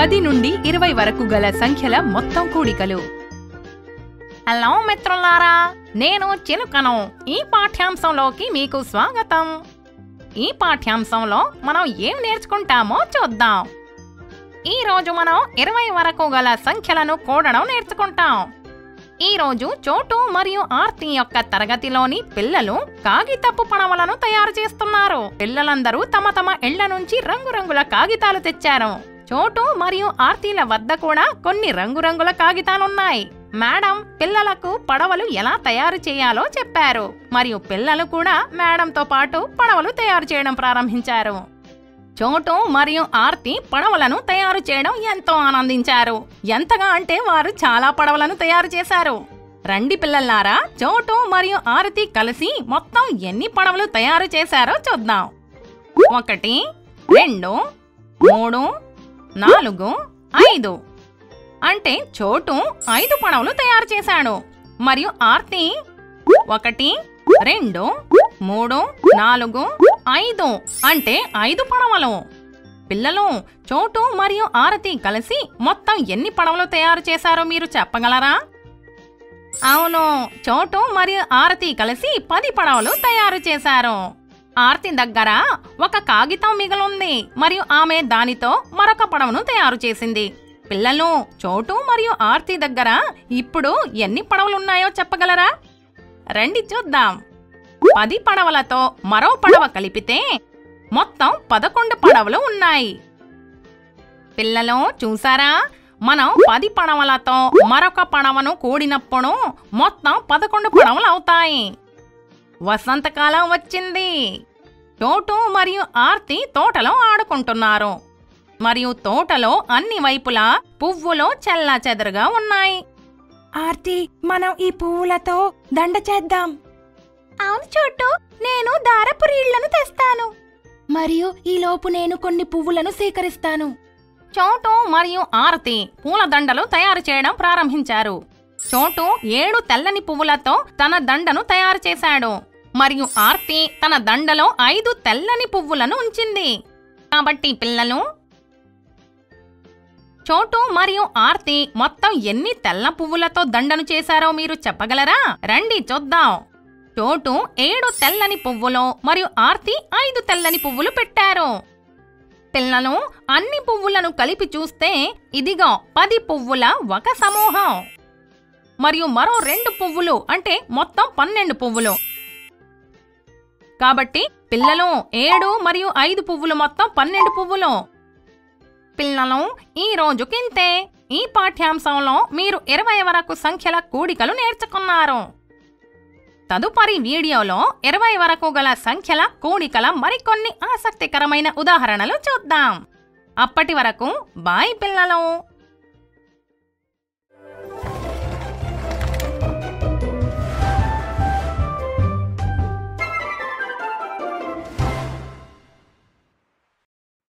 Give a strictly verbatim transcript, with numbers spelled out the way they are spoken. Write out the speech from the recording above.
పది నుండి ఇరవై వరకు గల సంఖ్యల మొత్తం కూడికలు. హలో మిత్రులారా, నేను చిలుకను. ఈ పాఠ్యాంశంలోకి మీకు స్వాగతం. ఈ పాఠ్యాంశంలో మనం ఏం నేర్చుకుంటామో చూద్దాం. ఈ రోజు మనం ఇరవై వరకు గల సంఖ్యలను కూడడం నేర్చుకుంటాం. ఈ రోజు చోటు మరియు ఆర్తి యొక్క తరగతిలోని పిల్లలు కాగితపు పడవలను తయారు చేస్తున్నారు. పిల్లలందరూ తమ తమ ఇళ్ల నుంచి రంగురంగుల కాగితాలు తెచ్చారు. చోటు మరియు ఆర్తిల వద్ద కూడా కొన్ని రంగురంగుల కాగితాలున్నాయి. మేడం పిల్లలకు పడవలు ఎలా తయారు చేయాలో చెప్పారు. మరియు పిల్లలు కూడా మేడంతో పాటు పడవలు తయారు చేయడం ప్రారంభించారు. చోటు మరియు ఆర్తి పడవలను తయారు చేయడం ఎంతో ఆనందించారు. ఎంతగా అంటే వారు చాలా పడవలను తయారు చేశారు. రండి పిల్లలారా, చోటు మరియు ఆర్తి కలిసి మొత్తం ఎన్ని పడవలు తయారు చేశారో చూద్దాం. ఒకటి, రెండు, మూడు, నాలుగు, ఐదు. అంటే చోటు ఐదు పడవలు తయారు చేశాడు. మరియు ఆర్తి ఒకటి, రెండు, మూడు, నాలుగు, ఐదు అంటే ఐదు పడవలు. పిల్లలు, చోటు మరియు ఆరతి కలిసి మొత్తం ఎన్ని పడవలు తయారు చేశారో మీరు చెప్పగలరా? అవును, చోటు మరియు ఆరతి కలిసి పది పడవలు తయారు చేశారు. ఆర్తి దగ్గర ఒక కాగితం మిగిలింది మరియు ఆమె దానితో మరొక పడవను తయారు చేసింది. పిల్లలు, చోటు మరియు ఆర్తి దగ్గర ఇప్పుడు ఎన్ని పడవలున్నాయో చెప్పగలరా? రండి చూద్దాం. పది పడవలతో మరో పడవ కలిపితే మొత్తం పదకొండు పడవలు ఉన్నాయి. పిల్లలు చూసారా, మనం పది పడవలతో మరొక పడవను కూడినప్పుడు మొత్తం పదకొండు పడవలు అవుతాయి. వసంతకాలం వచ్చింది. చోటు మరియు ఆర్తి తోటలో ఆడుకుంటున్నారు. మరియు తోటలో అన్ని వైపులా పువ్వులు చెల్లాచెదరుగా ఉన్నాయి. ఆర్తి, మనం ఈ పువ్వులతో దండ చేద్దాం. అవును చోటు, నేను దారపు రీళ్లను తెస్తాను. మరియు ఈలోపు నేను కొన్ని పువ్వులను సేకరిస్తాను. చోటు మరియు ఆరతి పూలదండలు తయారు చేయడం ప్రారంభించారు. చోటు ఏడు తెల్లని పువ్వులతో తన దండను తయారు చేశాడు. మరియు ఆర్తి తన దండలో ఐదు తెల్లని పువ్వులను ఉంచింది. కాబట్టి పిల్లలు, చోటు మరియు ఆర్తి మొత్తం ఎన్ని తెల్ల పువ్వులతో దండను చేశారో మీరు చెప్పగలరా? రండి చూద్దాం. చోటు ఏడు తెల్లని పువ్వులు మరియు ఆర్తి ఐదు తెల్లని పువ్వులు పెట్టారు. పిల్లలు, అన్ని పువ్వులను కలిపి చూస్తే ఇదిగో పది పువ్వుల ఒక సమూహం. మరియు మరో రెండు పువ్వులు అంటే మొత్తం పన్నెండు పువ్వులు. కాబట్టి పిల్లలు, ఏడు మరియు ఐదు పువ్వులు మొత్తం పన్నెండు పువ్వులు. పిల్లలు, ఈ రోజుకింతే. ఈ పాఠ్యాంశంలో మీరు ఇరవై వరకు సంఖ్యల కూడికలు నేర్చుకున్నారు. తదుపరి వీడియోలో ఇరవై వరకు గల సంఖ్యల కూడికల మరికొన్ని ఆసక్తికరమైన ఉదాహరణలు చూద్దాం. అప్పటి వరకు బాయ్ పిల్లలు.